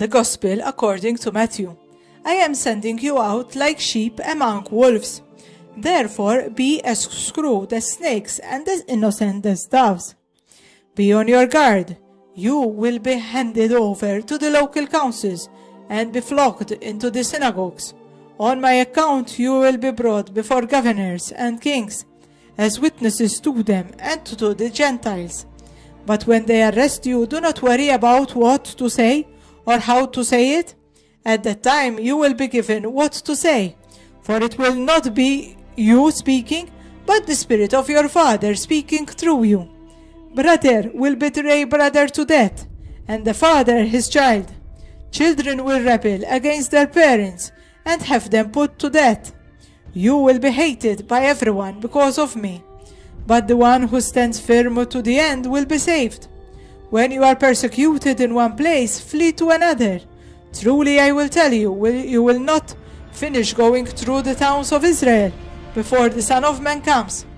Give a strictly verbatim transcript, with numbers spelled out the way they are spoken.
The Gospel according to Matthew. I am sending you out like sheep among wolves. Therefore be as shrewd as snakes and as innocent as doves. Be on your guard. You will be handed over to the local councils and be flogged into the synagogues. On my account you will be brought before governors and kings as witnesses to them and to the Gentiles. But when they arrest you, do not worry about what to say or how to say it. At that time you will be given what to say, for it will not be you speaking, but the Spirit of your Father speaking through you. Brother will betray brother to death, and the father his child. Children will rebel against their parents and have them put to death. You will be hated by everyone because of me, but the one who stands firm to the end will be saved. When you are persecuted in one place, flee to another. Truly I will tell you, will, you will not finish going through the towns of Israel before the Son of Man comes.